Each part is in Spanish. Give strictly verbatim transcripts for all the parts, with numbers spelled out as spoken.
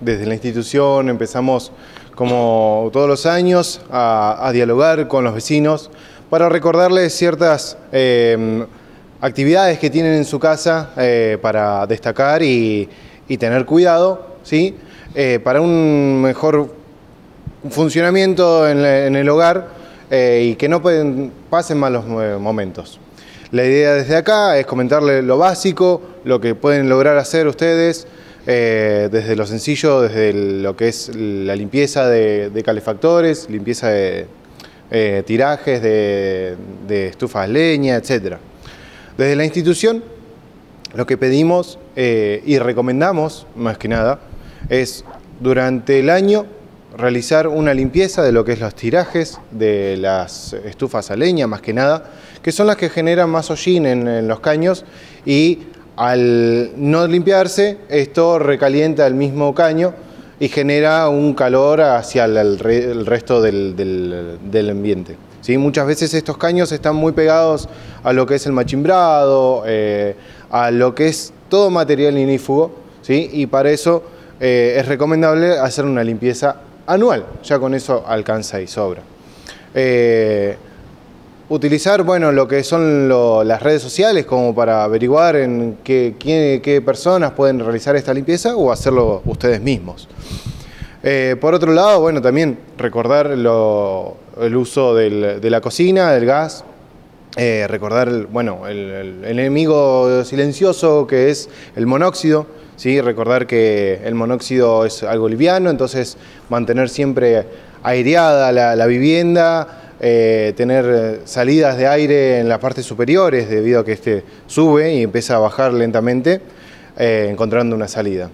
desde la institución empezamos, como todos los años, a, a dialogar con los vecinos para recordarles ciertas eh, actividades que tienen en su casa eh, para destacar y, y tener cuidado, ¿sí? Eh, para un mejor funcionamiento en, en el hogar eh, y que no pueden, pasen malos momentos. La idea desde acá es comentarles lo básico, lo que pueden lograr hacer ustedes, eh, desde lo sencillo, desde el, lo que es la limpieza de, de calefactores, limpieza de eh, tirajes, de, de estufas de leña, etcétera. Desde la institución, lo que pedimos eh, y recomendamos, más que nada, es durante el año realizar una limpieza de lo que es los tirajes de las estufas a leña, más que nada, que son las que generan más hollín en, en los caños, y al no limpiarse, esto recalienta el mismo caño y genera un calor hacia el, el, re, el resto del, del, del ambiente. ¿Sí? Muchas veces estos caños están muy pegados a lo que es el machimbrado, eh, a lo que es todo material ignífugo, ¿sí? Y para eso eh, es recomendable hacer una limpieza anual, ya con eso alcanza y sobra. Eh, utilizar, bueno, lo que son lo, las redes sociales como para averiguar en qué, qué, qué personas pueden realizar esta limpieza o hacerlo ustedes mismos. Eh, por otro lado, bueno, también recordar lo, el uso del, de la cocina, del gas, eh, recordar, el, bueno, el, el enemigo silencioso que es el monóxido. ¿Sí? Recordar que el monóxido es algo liviano, entonces mantener siempre aireada la, la vivienda, eh, tener salidas de aire en las partes superiores debido a que este sube y empieza a bajar lentamente, eh, encontrando una salida.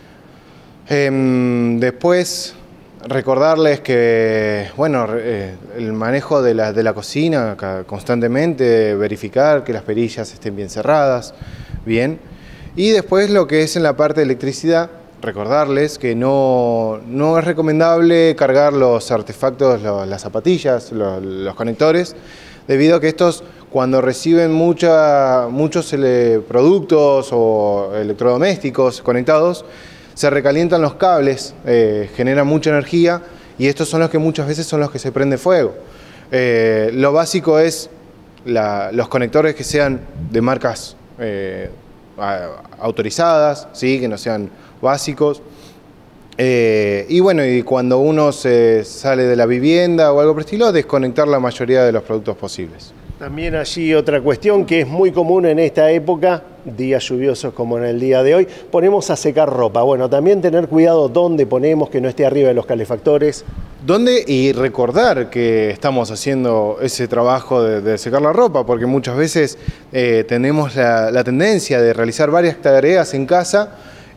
Eh, después, recordarles que, bueno, eh, el manejo de la, de la cocina constantemente, verificar que las perillas estén bien cerradas, bien. Y después lo que es en la parte de electricidad, recordarles que no, no es recomendable cargar los artefactos, los, las zapatillas, los, los conectores, debido a que estos, cuando reciben mucha, muchos ele, productos o electrodomésticos conectados, se recalientan los cables, eh, generan mucha energía y estos son los que muchas veces son los que se prende fuego. Eh, lo básico es la, los conectores que sean de marcas eh, autorizadas, ¿sí? Que no sean básicos. Eh, y bueno, y cuando uno se sale de la vivienda o algo por el estilo, desconectar la mayoría de los productos posibles. También allí otra cuestión que es muy común en esta época, días lluviosos como en el día de hoy, ponemos a secar ropa. Bueno, también tener cuidado dónde ponemos, que no esté arriba de los calefactores. ¿Dónde? Y recordar que estamos haciendo ese trabajo de, de secar la ropa, porque muchas veces eh, tenemos la, la tendencia de realizar varias tareas en casa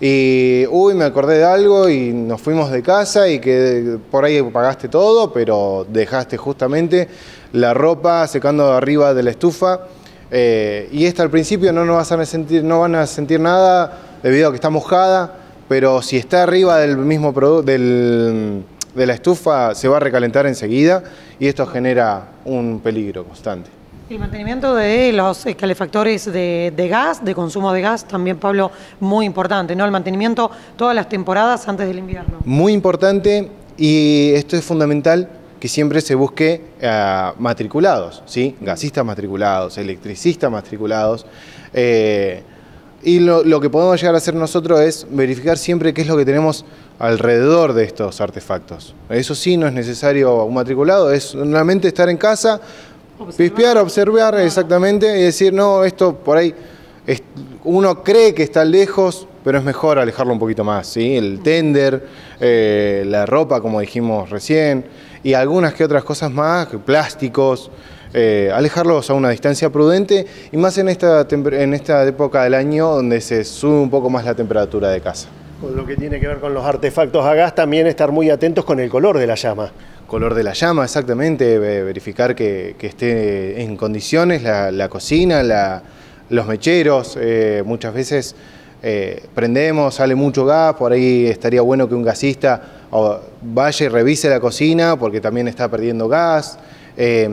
y, uy, me acordé de algo y nos fuimos de casa y que por ahí pagaste todo, pero dejaste justamente la ropa secando arriba de la estufa. Eh, y esta al principio no, nos vas a sentir, no van a sentir nada debido a que está mojada, pero si está arriba del mismo producto, del, de la estufa, se va a recalentar enseguida y esto genera un peligro constante. El mantenimiento de los calefactores de, de gas, de consumo de gas, también, Pablo, muy importante, ¿no? El mantenimiento todas las temporadas antes del invierno. Muy importante, y esto es fundamental, que siempre se busque uh, matriculados, ¿sí? Gasistas matriculados, electricistas matriculados. Eh, y lo, lo que podemos llegar a hacer nosotros es verificar siempre qué es lo que tenemos alrededor de estos artefactos. Eso sí, no es necesario un matriculado, es solamente estar en casa, pispear, observar exactamente y decir, no, esto por ahí, es, uno cree que está lejos, pero es mejor alejarlo un poquito más, ¿sí? El tender, eh, la ropa, como dijimos recién, y algunas que otras cosas más, plásticos, eh, alejarlos a una distancia prudente, y más en esta, en esta época del año donde se sube un poco más la temperatura de casa. Con lo que tiene que ver con los artefactos a gas, también estar muy atentos con el color de la llama. Color de la llama, exactamente, verificar que, que esté en condiciones la, la cocina, la, los mecheros, eh, muchas veces eh, prendemos, sale mucho gas, por ahí estaría bueno que un gasista o, vaya y revise la cocina porque también está perdiendo gas. Eh,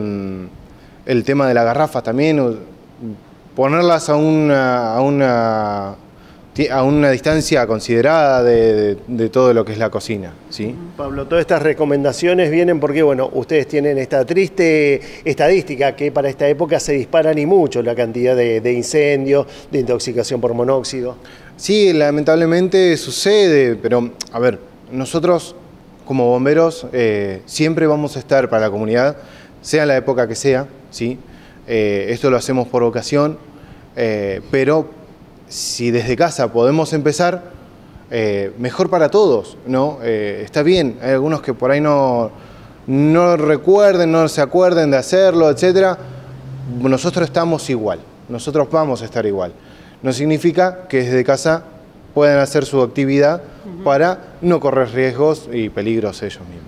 el tema de las garrafas también, ponerlas a una, a una a una distancia considerada de, de, de todo lo que es la cocina, ¿sí? Pablo, todas estas recomendaciones vienen porque, bueno, ustedes tienen esta triste estadística que para esta época se disparan y mucho la cantidad de, de incendios, de intoxicación por monóxido. Sí, lamentablemente sucede, pero, a ver, nosotros como bomberos eh, siempre vamos a estar para la comunidad, sea la época que sea, ¿sí? Eh, esto lo hacemos por vocación, eh, pero si desde casa podemos empezar, eh, mejor para todos, ¿no? Eh, está bien, hay algunos que por ahí no, no recuerden, no se acuerden de hacerlo, etcétera. Nosotros estamos igual, nosotros vamos a estar igual. No significa que desde casa puedan hacer su actividad uh-huh. para no correr riesgos y peligros ellos mismos.